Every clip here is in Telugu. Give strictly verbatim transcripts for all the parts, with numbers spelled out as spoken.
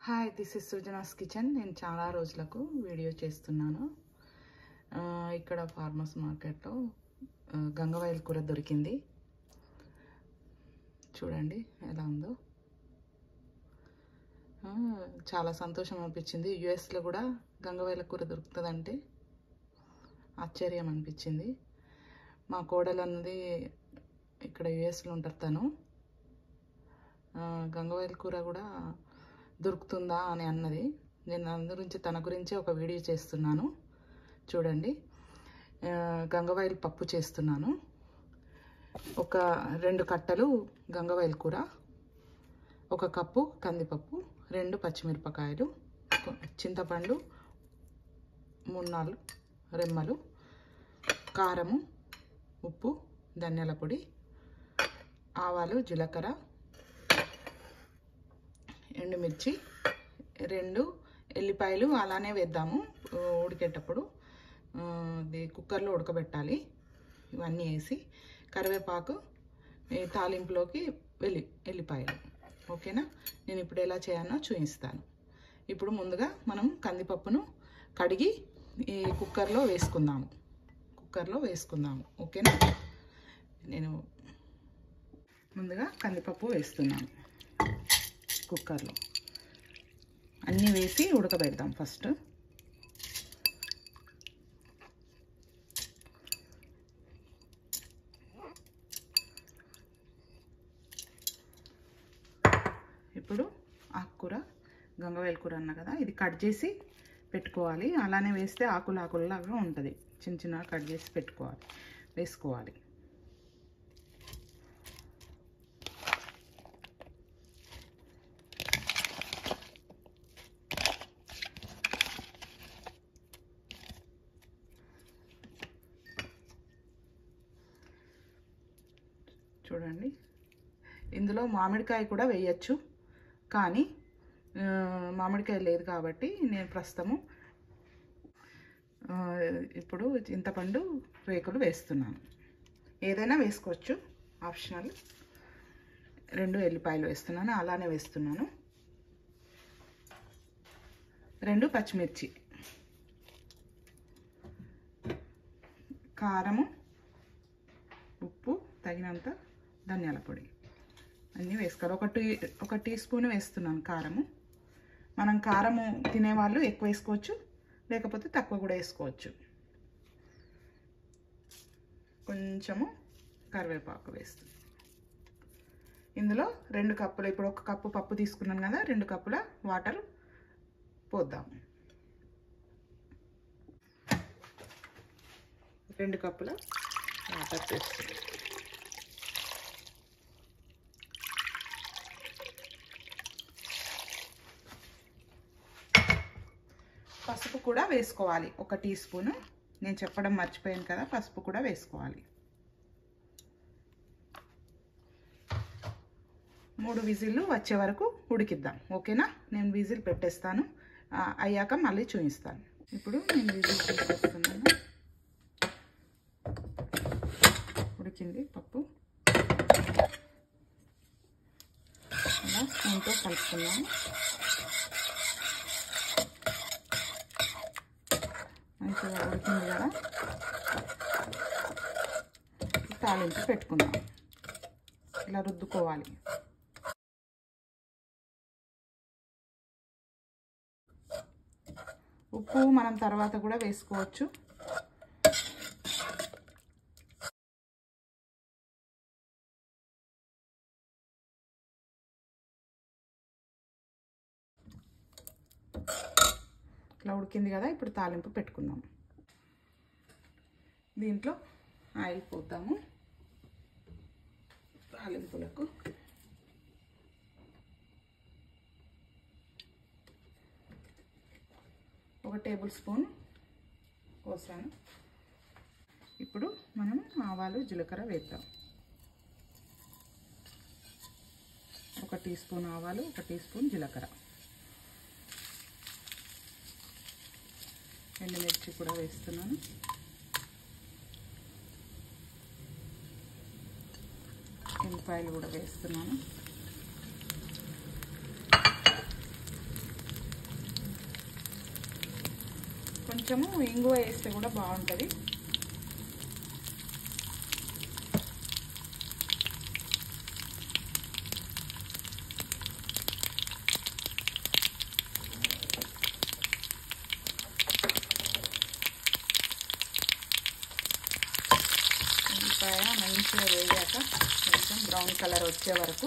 హాయ్, దిస్ ఇస్ సృజనాస్ కిచెన్. నేను చాలా రోజులకు వీడియో చేస్తున్నాను. ఇక్కడ ఫార్మర్స్ మార్కెట్లో గంగవాయిల్ కూర దొరికింది. చూడండి ఎలా ఉందో. చాలా సంతోషం అనిపించింది. యుఎస్లో కూడా గంగవాయిల కూర దొరుకుతుందంటే ఆశ్చర్యం అనిపించింది. మా కోడలు అన్నది ఇక్కడ యుఎస్లో ఉంటారు. తను గంగవాయిల కూర కూడా దొరుకుతుందా అని అన్నది. నేను దాని గురించి తన గురించి ఒక వీడియో చేస్తున్నాను. చూడండి, గంగవాయిల్ పప్పు చేస్తున్నాను. ఒక రెండు కట్టలు గంగవాయిల్ కూర, ఒక కప్పు కందిపప్పు, రెండు పచ్చిమిరపకాయలు, చింతపండు మూడు నాలుగు రెమ్మలు, కారము, ఉప్పు, ధనియాల పొడి, ఆవాలు, జీలకర్ర, ఎండుమిర్చి, రెండు ఎల్లిపాయలు అలానే వేద్దాము. ఉడికేటప్పుడు ఇది కుక్కర్లో ఉడకబెట్టాలి. ఇవన్నీ వేసి కరివేపాకు, తాలింపులోకి వెల్లి ఎల్లిపాయలు. ఓకేనా? నేను ఇప్పుడు ఎలా చేయాలో చూపిస్తాను. ఇప్పుడు ముందుగా మనం కందిపప్పును కడిగి ఈ కుక్కర్లో వేసుకుందాము. కుక్కర్లో వేసుకుందాము ఓకేనా? నేను ముందుగా కందిపప్పు వేస్తున్నాను. కుక్కర్లో అన్నీ వేసి ఉడకబెడదాం. ఫస్ట్ ఇప్పుడు ఆకుకూర, గంగవాయిల్ కూర అన్న కదా, ఇది కట్ చేసి పెట్టుకోవాలి. అలానే వేస్తే ఆకులు ఆకుల్లాగా ఉంటుంది. చిన్న చిన్నగా కట్ చేసి పెట్టుకోవాలి, వేసుకోవాలి. చూడండి, ఇందులో మామిడికాయ కూడా వేయచ్చు, కానీ మామిడికాయ లేదు కాబట్టి నేను ప్రస్తుతము ఇప్పుడు చింతపండు రేకులు వేస్తున్నాను. ఏదైనా వేసుకోవచ్చు, ఆప్షనల్. రెండు ఎల్లిపాయలు వేస్తున్నాను, అలానే వేస్తున్నాను. రెండు పచ్చిమిర్చి, కారము, ఉప్పు తగినంత, ధనియాల పొడి అన్నీ వేసుకోవాలి. ఒక టీ ఒక టీ స్పూన్ వేస్తున్నాను కారము. మనం కారము తినేవాళ్ళు ఎక్కువ వేసుకోవచ్చు, లేకపోతే తక్కువ కూడా వేసుకోవచ్చు. కొంచెము కరివేపాకు వేస్తుంది. ఇందులో రెండు కప్పులు, ఇప్పుడు ఒక కప్పు పప్పు తీసుకున్నాను కదా, రెండు కప్పుల వాటర్ పోద్దాము. రెండు కప్పుల వాటర్ వేస్తుంది. పసుపు కూడా వేసుకోవాలి, ఒక టీ స్పూను. నేను చెప్పడం మర్చిపోయాను కదా, పసుపు కూడా వేసుకోవాలి. మూడు విజిల్లు వచ్చే వరకు ఉడికిద్దాం. ఓకేనా? నేను విజిల్ పెట్టేస్తాను, అయ్యాక మళ్ళీ చూపిస్తాను. ఇప్పుడు నేను విజిల్ పెట్టేస్తున్నాను. ఉడికింది పప్పు. అలా స్పూన్తో కలుపుకున్నాను. మంచిగా ఉడికింది కదా, తాలింపు పెట్టుకుందాం. ఇలా రుద్దుకోవాలి. ఉప్పు మనం తర్వాత కూడా వేసుకోవచ్చు. ఇట్లా ఉడికింది కదా, ఇప్పుడు తాలింపు పెట్టుకుందాం. దీంట్లో ఆయిల్ పోద్దాము. తాలింపులకు ఒక టేబుల్ స్పూన్ పోసాను. ఇప్పుడు మనం ఆవాలు, జీలకర్ర వేద్దాం. ఒక టీ స్పూన్ ఆవాలు, ఒక టీ స్పూన్ జీలకర్ర, ఎండుమిర్చి కూడా వేస్తున్నాను. ఎల్లిపాయలు కూడా వేస్తున్నాను. కొంచెము ఇంగువ వేస్తే కూడా బాగుంటుంది. ఉల్లిపాయ మంచిగా వేగాక కొంచెం బ్రౌన్ కలర్ వచ్చే వరకు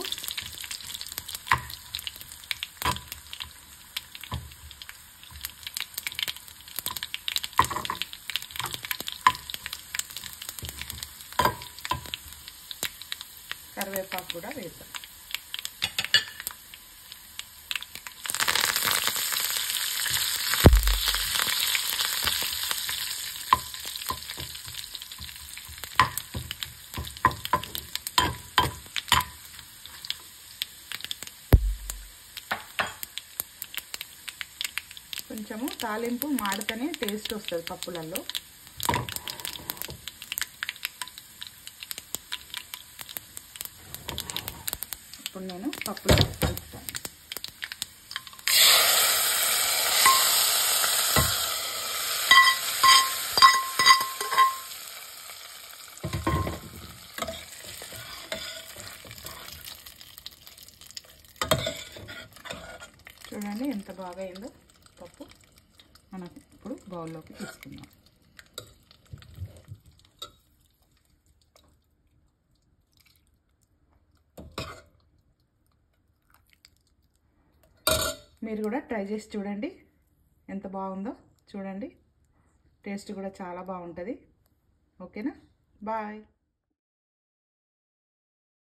కరివేపాకు కూడా వేద్దాం. కొంచెము తాలింపు మాడితేనే టేస్ట్ వస్తుంది పప్పులలో. ఇప్పుడు నేను పప్పులో కలుపుతాను. చూడండి ఎంత బాగా అయిందో పప్పు. మనం ఇప్పుడు బౌల్లోకి తీసుకుందాం. మీరు కూడా ట్రై చేసి చూడండి ఎంత బాగుందో. చూడండి టేస్ట్ కూడా చాలా బాగుంటుంది. ఓకేనా? బాయ్.